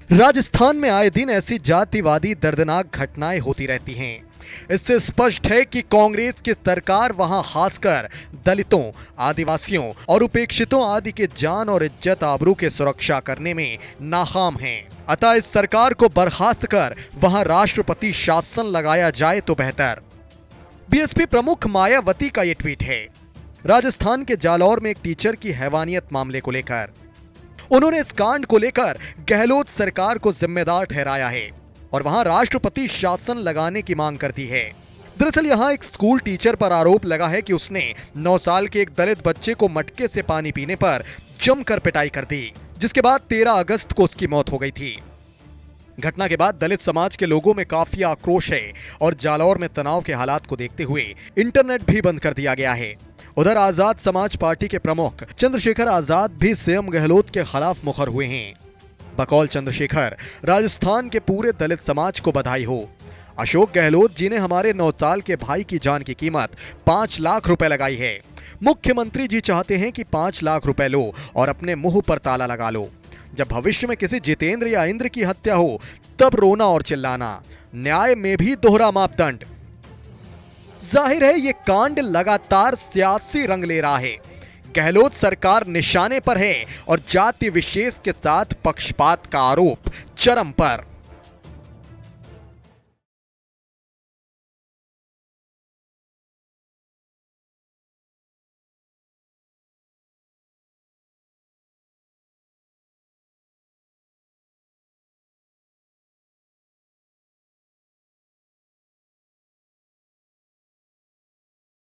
राजस्थान में आए दिन ऐसी जातिवादी दर्दनाक घटनाएं होती रहती हैं। इससे स्पष्ट है कि कांग्रेस की सरकार वहां खासकर दलितों, आदिवासियों और उपेक्षितों आदि के जान और इज्जत आबरू की सुरक्षा करने में नाकाम है। अतः इस सरकार को बर्खास्त कर वहां राष्ट्रपति शासन लगाया जाए तो बेहतर। बीएसपी प्रमुख मायावती का ये ट्वीट है राजस्थान के जालौर में एक टीचर की हैवानियत मामले को लेकर। उन्होंने इस कांड को लेकर गहलोत सरकार को जिम्मेदार ठहराया है और वहां राष्ट्रपति शासन लगाने की मांग करती है। दरअसल यहां एक स्कूल टीचर पर आरोप लगा है कि उसने 9 साल के एक दलित बच्चे को मटके से पानी पीने पर जमकर पिटाई कर दी, जिसके बाद 13 अगस्त को उसकी मौत हो गई थी। घटना के बाद दलित समाज के लोगों में काफी आक्रोश है और जालौर में तनाव के हालात को देखते हुए इंटरनेट भी बंद कर दिया गया है। उधर आजाद समाज पार्टी के प्रमुख चंद्रशेखर आजाद भी सीएम गहलोत के खिलाफ मुखर हुए हैं। बकौल चंद्रशेखर, राजस्थान के पूरे दलित समाज को बधाई हो। अशोक गहलोत जी ने हमारे 9 साल के भाई की जान की कीमत 5 लाख रुपए लगाई है। मुख्यमंत्री जी चाहते हैं कि 5 लाख रुपए लो और अपने मुंह पर ताला लगा लो। जब भविष्य में किसी जितेंद्र या इंद्र की हत्या हो तब रोना और चिल्लाना। न्याय में भी दोहरा मापदंड। जाहिर है ये कांड लगातार सियासी रंग ले रहा है। गहलोत सरकार निशाने पर है और जाति विशेष के साथ पक्षपात का आरोप चरम पर।